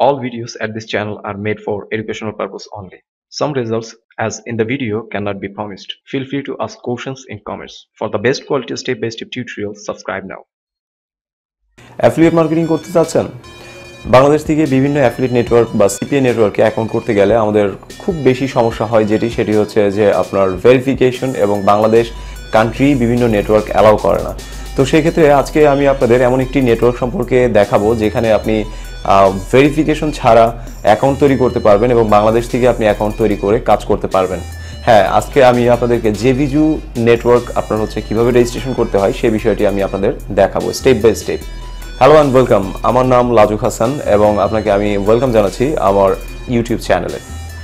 All videos at this channel are made for educational purpose only. Some results, as in the video, cannot be promised. Feel free to ask questions in comments. For the best quality step-by-step tutorials, subscribe now. Affiliate marketing করতে চাচ্ছেন? বাংলাদেশ থেকে বিভিন্ন affiliate network বা CPA নেটওয়ার্কে account করতে গেলে আমাদের খুব বেশি সমস্যা হয়, সেটি হচ্ছে যে আপনার ভেরিফিকেশন এবং বাংলাদেশ কান্ট্রি বিভিন্ন নেটওয়ার্ক অ্যালাউ করে না। তো সেই ক্ষেত্রে আজকে আমি আপনাদের এমন একটি নেটওয়ার্ক সম্পর্কে দেখাবো যেখানে আপনি ভেরিফিকেশন ছাড়া অ্যাকাউন্ট তৈরি করতে পারবেন এবং বাংলাদেশ থেকে আপনি অ্যাকাউন্ট তৈরি করে কাজ করতে পারবেন। হ্যাঁ, আজকে আমি আপনাদেরকে জেভিজু নেটওয়ার্ক আপনার কিভাবে রেজিস্ট্রেশন করতে হয় সেই বিষয়টি আমি আপনাদের দেখাবো step by step. Hello and welcome, আমার নাম লাজুক হাসান এবং আপনাকে আমি ওয়েলকাম জানাচ্ছি আমার ইউটিউব চ্যানেলে।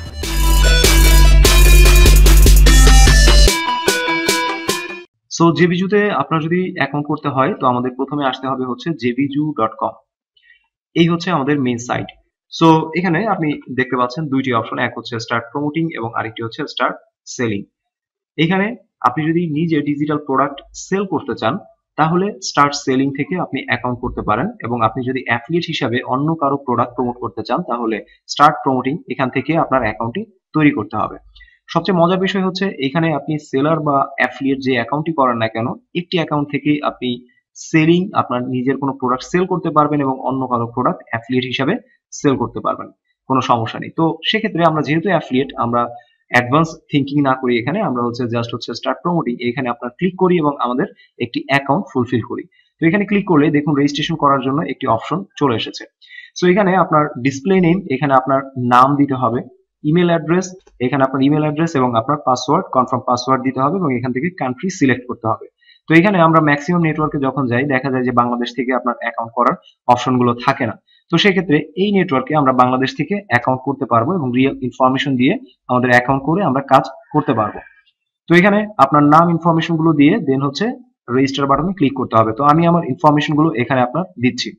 সো জেভিজুতে আপনার যদি অ্যাকাউন্ট করতে হয় তো আমাদের প্রথমে আসতে হবে হচ্ছে jeviju.com। এই হচ্ছে আমাদের মেইন সাইট। সো এখানে আপনি দেখতে পাচ্ছেন দুইটি অপশন, এক হচ্ছে স্টার্ট প্রমোটিং এবং আরেকটি হচ্ছে স্টার্ট সেলিং। এখানে আপনি যদি নিজে ডিজিটাল প্রোডাক্ট সেল করতে চান তাহলে স্টার্ট সেলিং থেকে আপনি অ্যাকাউন্ট করতে পারেন, এবং আপনি যদি অ্যাফিলিয়েট হিসাবে অন্য কারো প্রোডাক্ট প্রমোট করতে চান তাহলে স্টার্ট প্রমোটিং এখান থেকে আপনার অ্যাকাউন্টটি তৈরি করতে হবে। সবচেয়ে মজার বিষয় হচ্ছে এখানে আপনি সেলার বা অ্যাফিলিয়েট যে অ্যাকাউন্টই করেন না কেন, একটি অ্যাকাউন্ট থেকে আপনি সেলিং আপনার নিজের কোনো প্রোডাক্ট সেল করতে পারবেন এবং অন্য কারো প্রোডাক্ট অ্যাফিলিয়েট হিসাবে সেল করতে পারবেন, কোনো সমস্যা নেই। তো সেক্ষেত্রে আমরা যেহেতু অ্যাফিলিয়েট, আমরা অ্যাডভান্স থিঙ্কিং না করি, এখানে আমরা জাস্ট স্টার্ট প্রমোটিং এখানে আপনার ক্লিক করি এবং আমাদের একটি অ্যাকাউন্ট ফুলফিল করি। তো এখানে ক্লিক করলে দেখুন রেজিস্ট্রেশন করার জন্য একটি অপশন চলে এসেছে। সো এখানে আপনার ডিসপ্লে নেম, এখানে আপনার নাম দিতে হবে, ইমেল অ্যাড্রেস, এখানে আপনার ইমেল অ্যাড্রেস এবং আপনার পাসওয়ার্ড, কনফার্ম পাসওয়ার্ড দিতে হবে এবং এখান থেকে কান্ট্রি সিলেক্ট করতে হবে। তো এখানে আমরা ম্যাক্সিমাম নেটওয়ার্কে যখন যাই দেখা যায় যে বাংলাদেশ থেকে আপনার অ্যাকাউন্ট করার অপশনগুলো থাকে না। তো সেক্ষেত্রে এই নেটওয়ার্কে আমরা বাংলাদেশ থেকে অ্যাকাউন্ট করতে পারবো এবং রিয়েল ইনফরমেশন দিয়ে আমাদের অ্যাকাউন্ট করে আমরা কাজ করতে পারবো। তো এখানে আপনার নাম ইনফরমেশন গুলো দিয়ে দেন রেজিস্টার বাটনে ক্লিক করতে হবে। তো আমি আমার ইনফরমেশন গুলো এখানে আপনার দিচ্ছি।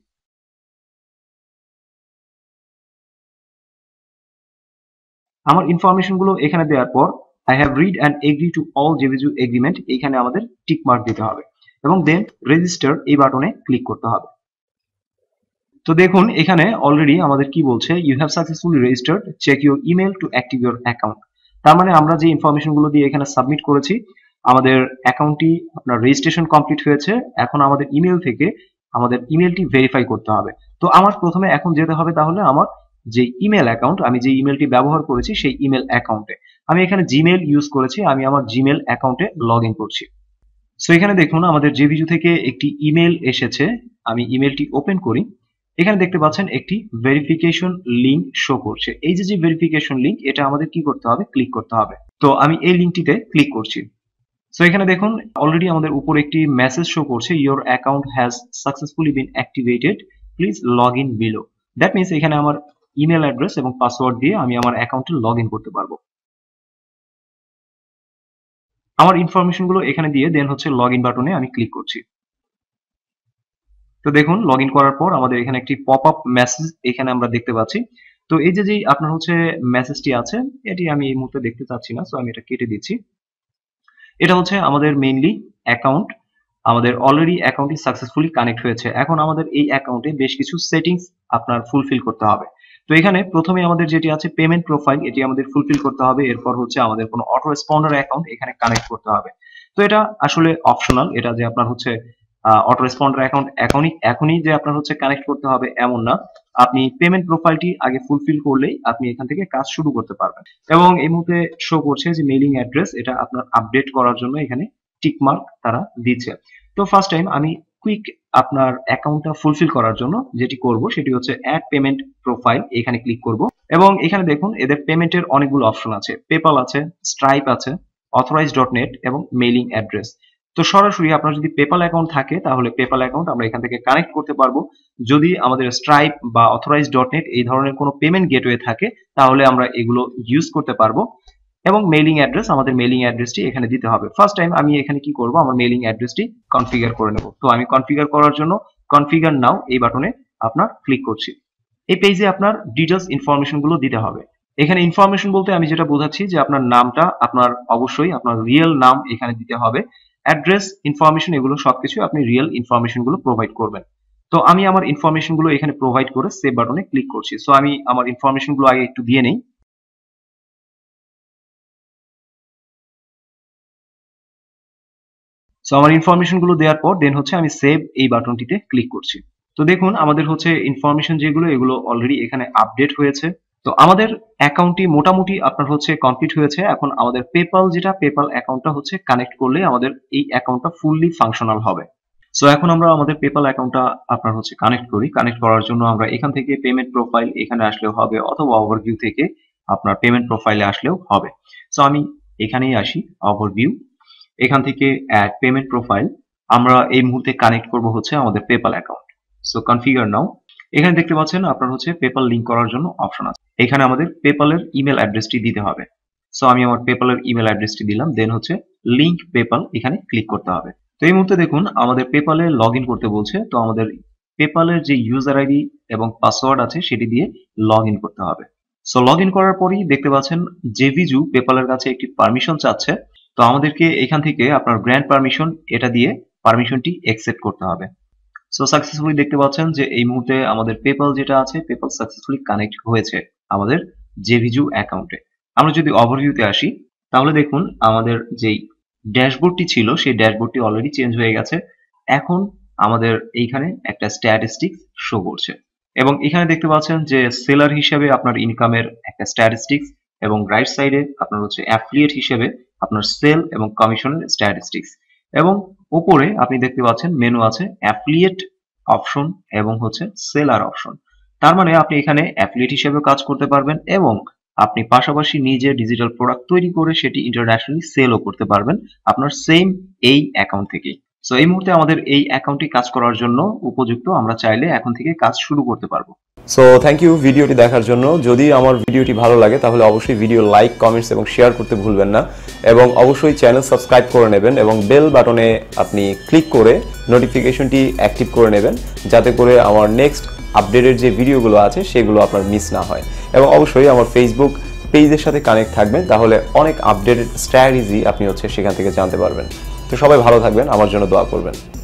আমার ইনফরমেশন গুলো এখানে দেওয়ার পর I have read and agree to all Jeviju agreement এখানে আমাদের টিক মার্ক দিতে হবে এবং দেন রেজিস্টার এই বাটনে ক্লিক করতে হবে। তো দেখুন এখানে অলরেডি আমাদের কি বলছে, you have successfully registered, check your email to active your account. তার মানে আমরা যে ইনফরমেশন গুলো দিয়ে এখানে সাবমিট করেছি আমাদের অ্যাকাউন্টটি আপনার রেজিস্ট্রেশন কমপ্লিট হয়েছে। এখন আমাদের ইমেল থেকে আমাদের ইমেলটি ভেরিফাই করতে হবে। তো আমার প্রথমে এখন যেতে হবে তাহলে আমার যে ইমেল অ্যাকাউন্ট, আমি যে ইমেলটি ব্যবহার করেছি সেই ইমেল অ্যাকাউন্টে, আমি এখানে জিমেল ইউজ করেছি, আমি আমার জিমেল অ্যাকাউন্টে লগ ইন করছি। সো এখানে দেখুন আমাদের জেভিজু থেকে একটি ইমেল এসেছে, আমি ইমেলটি ওপেন করি। এখানে দেখতে পাচ্ছেন একটি ভেরিফিকেশন লিংক শো করছে। এই যে ভেরিফিকেশন লিংক, এটা আমাদের কি করতে হবে, ক্লিক করতে হবে। তো আমি এই লিংকটিতে ক্লিক করছি। সো এখানে দেখুন অলরেডি আমাদের উপর একটি মেসেজ শো করছে, your account has successfully been activated, please log in below. That means এখানে আমার ইমেল অ্যাড্রেস এবং পাসওয়ার্ড দিয়ে আমি আমার অ্যাকাউন্টে লগ ইন করতে পারবো। আমার ইনফরমেশন গুলো এখানে দিয়ে দেন লগ ইন বাটনে আমি ক্লিক করছি। তো দেখুন লগ ইন করার পর আমাদের এখানে একটি পপ আপ মেসেজ এখানে আমরা দেখতে পাচ্ছি। তো এই যে আপনার মেসেজটি আছে এটি আমি এই মুহূর্তে দেখতে চাচ্ছি না, সো আমি এটা কেটে দিচ্ছি। এটা আমাদের মেইনলি অ্যাকাউন্ট, আমাদের অলরেডি অ্যাকাউন্টটি সাকসেসফুলি কানেক্ট হয়েছে। এখন আমাদের এই অ্যাকাউন্টে বেশ কিছু সেটিংস আপনার ফুলফিল করতে হবে। তো এখানে প্রথমে আমাদের যেটি আছে পেমেন্ট প্রোফাইল, এটি আমাদের ফুলফিল করতে হবে। এরপর আমাদের কোনো অটো রেসপন্ডার অ্যাকাউন্ট এখানে কানেক্ট করতে হবে। তো এটা আসলে অপশনাল, এটা যে আপনার অটো রেসপন্ডার অ্যাকাউন্ট এখনই যে আপনার কানেক্ট করতে হবে এমন না। আপনি পেমেন্ট প্রোফাইলটি আগে ফুলফিল করলেই আপনি এখান থেকে কাজ শুরু করতে পারবেন। এবং এই মুহূর্তে শো করছে যে মেইলিং অ্যাড্রেস, এটা আপনার আপডেট করার জন্য এখানে টিক মার্ক তারা দিচ্ছে। তো ফার্স্ট টাইম আমি কুইক আপনার অ্যাকাউন্টটা ফুলফিল করার জন্য যেটি করব সেটি অ্যাড পেমেন্ট প্রোফাইল, এখানে ক্লিক করব এবং এখানে দেখুন এদের পেমেন্টের অনেকগুলো অপশন আছে, পেপাল আছে, স্ট্রাইপ আছে, অথরাইজ.নেট এবং মেইলিং অ্যাড্রেস। তো সরাসরি আপনার যদি পেপাল অ্যাকাউন্ট থাকে তাহলে পেপাল অ্যাকাউন্ট আমরা এখান থেকে কানেক্ট করতে পারবো। যদি আমাদের স্ট্রাইপ বা অথরাইজ.নেট এই ধরনের কোনো পেমেন্ট গেটওয়ে থাকে তাহলে আমরা এগুলো ইউজ করতে পারবো। এবং মেইলিং অ্যাড্রেস, আমাদের মেইলিং অ্যাড্রেসটি এখানে দিতে হবে। ফার্স্ট টাইম আমি এখানে কি করব, আমার মেইলিং অ্যাড্রেসটি কনফিগার করে নেব। তো আমি কনফিগার করার জন্য কনফিগার নাও এই বাটনে আপনার ক্লিক করছি। এই পেজে আপনার ডিটেইলস ইনফরমেশন গুলো দিতে হবে। এখানে ইনফরমেশন বলতে আমি যেটা বোঝাচ্ছি যে আপনার নামটা আপনার অবশ্যই আপনার রিয়েল নাম এখানে দিতে হবে। অ্যাড্রেস ইনফরমেশন এগুলো সবকিছু আপনি রিয়েল ইনফরমেশন গুলো প্রোভাইড করবেন। তো আমি আমার ইনফরমেশন গুলো এখানে প্রোভাইড করে সেভ বাটনে ক্লিক করছি। সো আমি আমার ইনফরমেশন গুলো আগে একটু দিয়ে নেই। সো আমার ইনফরমেশন গুলো দেওয়ার পর দেন হচ্ছে আমি সেভ এই বাটনটিতে ক্লিক করছি। তো দেখুন আমাদের হচ্ছে ইনফরমেশন যেগুলো এগুলো অলরেডি এখানে আপডেট হয়েছে। তো আমাদের অ্যাকাউন্টটি মোটামুটি আপনার হচ্ছে কমপ্লিট হয়েছে। এখন আমাদের পেপাল যেটা পেপাল অ্যাকাউন্টটা হচ্ছে কানেক্ট করলে আমাদের এই অ্যাকাউন্টটা ফুললি ফাংশনাল হবে। সো এখন আমরা আমাদের পেপাল অ্যাকাউন্টটা আপনার হচ্ছে কানেক্ট করি। কানেক্ট করার জন্য আমরা এখান থেকে পেমেন্ট প্রোফাইল এখানে আসলেও হবে, অথবা ওভারভিউ থেকে আপনার পেমেন্ট প্রোফাইলে আসলেও হবে। সো আমি এখানেই আসি, ওভারভিউ, এখান থেকে অ্যাড পেমেন্ট প্রোফাইল। আমরা এই মুহূর্তে কানেক্ট করব হচ্ছে আমাদের PayPal account. So configure now. এখানে দেখতে পাচ্ছেন আপনার হচ্ছে পেপাল লিংক করার জন্য অপশন আছে। এখানে আমাদের পেপালের ইমেল অ্যাড্রেসটি দিতে হবে। সো আমি আমার পেপালের ইমেল অ্যাড্রেসটি দিলাম, দেন হচ্ছে লিংক পেপাল এখানে ক্লিক করতে হবে। তো এই মুহূর্তে দেখুন আমাদের পেপালে লগ ইন করতে বলছে। তো আমাদের পেপালের যে ইউজার আইডি এবং পাসওয়ার্ড আছে সেটি দিয়ে লগ ইন করতে হবে। সো লগ ইন করার পরই দেখতে পাচ্ছেন জেভিজু পেপালের কাছে একটি পারমিশন চাচ্ছে। তো আমাদেরকে এখান থেকে আপনার গ্র্যান্ড পারমিশন এটা দিয়ে পারমিশনটি অ্যাকসেপ্ট করতে হবে। সো সাকসেসফুলি দেখতে পাচ্ছেন যে এই মুহূর্তে আমাদের পেপাল যেটা আছে পেপাল সাকসেসফুলি কানেক্ট হয়েছে আমাদের জেভিজু অ্যাকাউন্টে। আমরা যদি ওভারভিউতে আসি তাহলে দেখুন আমাদের যেই ড্যাশবোর্ডটি ছিল সেই ড্যাশবোর্ডটি অলরেডি চেঞ্জ হয়ে গেছে। এখন আমাদের এইখানে একটা স্ট্যাটিস্টিক্স শো করছে এবং এখানে দেখতে পাচ্ছেন যে সেলার হিসেবে আপনার ইনকামের একটা স্ট্যাটিস্টিক্স এবং রাইট সাইডে আপনার হচ্ছে অ্যাফিলিয়েট হিসেবে আপনার সেল এবং কমিশনের স্ট্যাটিস্টিক্স, এবং উপরে আপনি দেখতে পাচ্ছেন মেনু আছে অ্যাফিলিয়েট অপশন এবং হচ্ছে সেলার অপশন। তার মানে আপনি এখানে অ্যাফিলিয়েট হিসেবেও কাজ করতে পারবেন এবং আপনি পাশাপাশি নিজে ডিজিটাল প্রোডাক্ট তৈরি করে সেটি ইন্টারন্যাশনালি সেলও করতে পারবেন আপনার সেম এই অ্যাকাউন্ট থেকে। সো এই মুহূর্তে আমাদের এই অ্যাকাউন্টটি কাজ করার জন্য উপযুক্ত, আমরা চাইলে এখন থেকে কাজ শুরু করতে পারবো। সো থ্যাংক ইউ ভিডিওটি দেখার জন্য। যদি আমার ভিডিওটি ভালো লাগে তাহলে অবশ্যই ভিডিও লাইক, কমেন্টস এবং শেয়ার করতে ভুলবেন না, এবং অবশ্যই চ্যানেল সাবস্ক্রাইব করে নেবেন এবং বেল বাটনে আপনি ক্লিক করে নোটিফিকেশনটি অ্যাক্টিভ করে নেবেন, যাতে করে আমার নেক্সট আপডেটের যে ভিডিওগুলো আছে সেগুলো আপনার মিস না হয়। এবং অবশ্যই আমার ফেসবুক পেজের সাথে কানেক্ট থাকবেন, তাহলে অনেক আপডেটেড স্ট্র্যাটেজি আপনি হচ্ছে সেখান থেকে জানতে পারবেন। তো সবাই ভালো থাকবেন, আমার জন্য দোয়া করবেন।